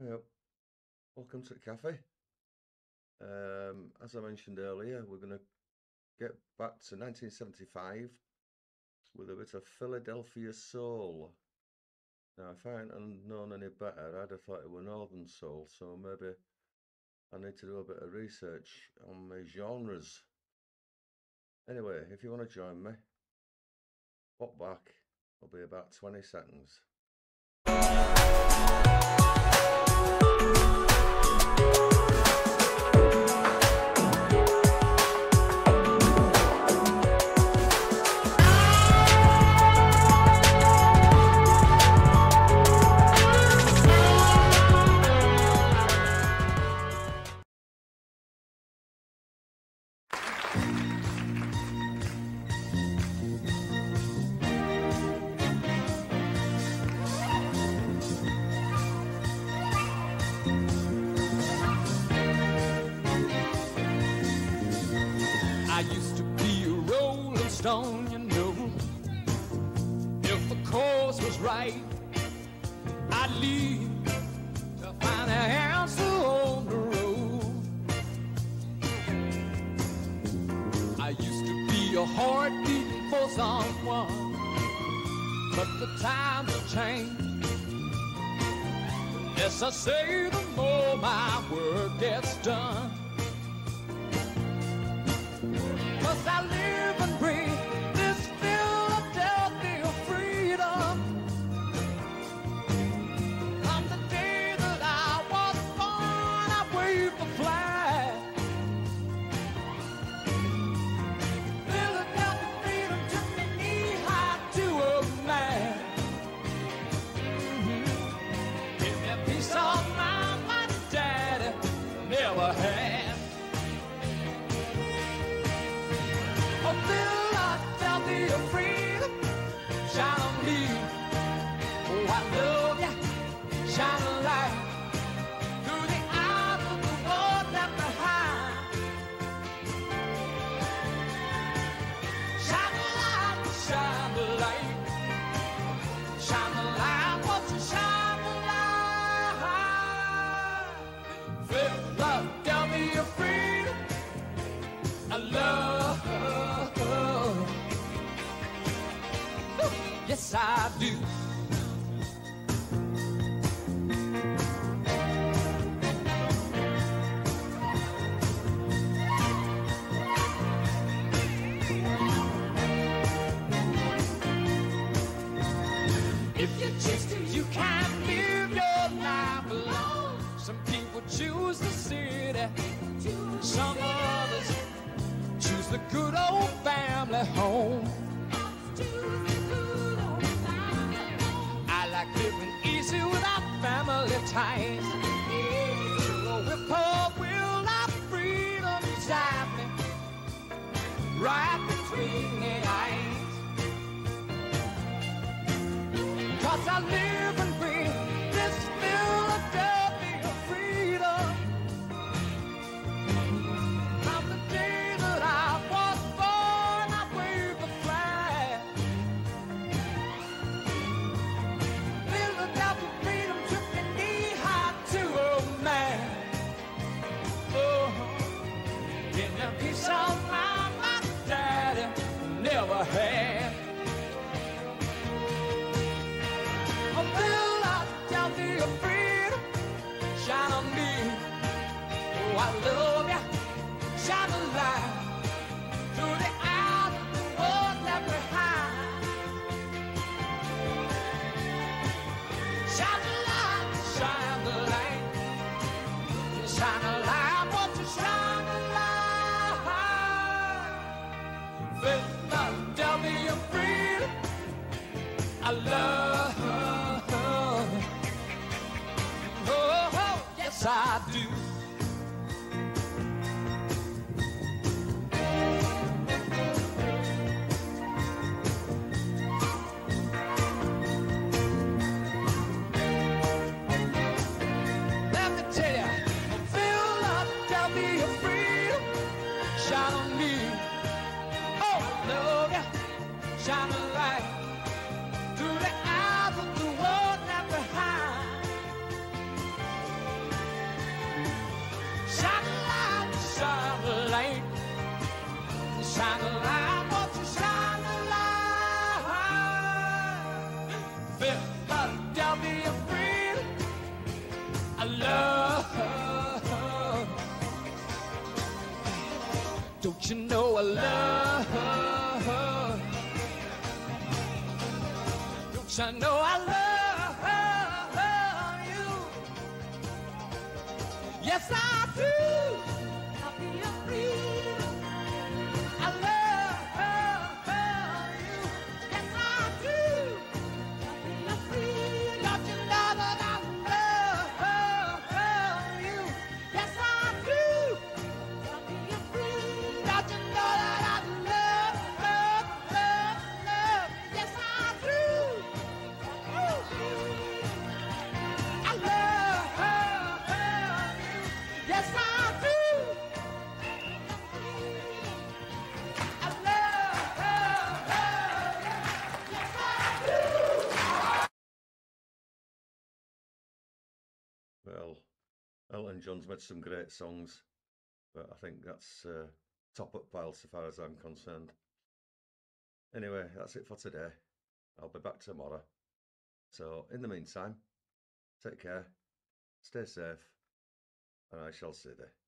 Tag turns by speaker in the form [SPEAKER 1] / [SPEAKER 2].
[SPEAKER 1] Yep. Welcome to the cafe. As I mentioned earlier, we're going to get back to 1975 with a bit of Philadelphia soul. Now, if I hadn't known any better, I'd have thought it were Northern soul, so maybe I need to do a bit of research on my genres. Anyway, if you want to join me, pop back. It'll be about 20 seconds.
[SPEAKER 2] I used to be a rolling stone, you know. If the course was right, I'd leave to find an answer on the road. I used to be a heart beating for someone, but the times have changed. Yes, I say the more my work gets done. 'Cause I live and breathe this Philadelphia freedom. From the day that I was born, I waved the flag. Philadelphia freedom took me knee-high to a man. Give me a piece of mind my daddy never had. Philadelphia freedom, shine on me. Oh, I love ya, shine a light through the eyes of the world left behind. Shine the light, shine the light, shine the light, won't you shine the light? Philadelphia freedom, I love. Yes, I do. If you choose to, you can live your life alone. Some people choose the city, some others choose the good old family home. Living easy without family ties. So if Paul will our freedom beside me, right between the eyes. 'Cause I live and breathe this Philadelphia freedom. From the day that I was born, I waved the flag. Philadelphia freedom took me knee-high to a man. Oh, in a piece of mind my daddy never had. Oh, Philadelphia freedom, shine on me. Oh, I love ya, shine a light through the eyes of the world left behind. Shine the light, shine the light, shine a light, won't you shine a light? Philadelphia freedom, I love. Oh, yes I do. Shine on me, oh, I love ya, shine a light through the eyes of the world left behind. I love. Don't you know I love? Don't you know I love you? Yes, I do. I'll be your freedom. I love you. Yes, I do. I'll be your freedom. Don't you know that I love you? Yes, I do. I'll be your freedom. Don't you know that I love? Yes, I do. I love you. Yes, I do. I love you. Yes, I do.
[SPEAKER 1] Well, Elton John's made some great songs, but I think that's top up pile so far as I'm concerned. Anyway, that's it for today. I'll be back tomorrow. So, in the meantime, take care, stay safe, and I shall see thee.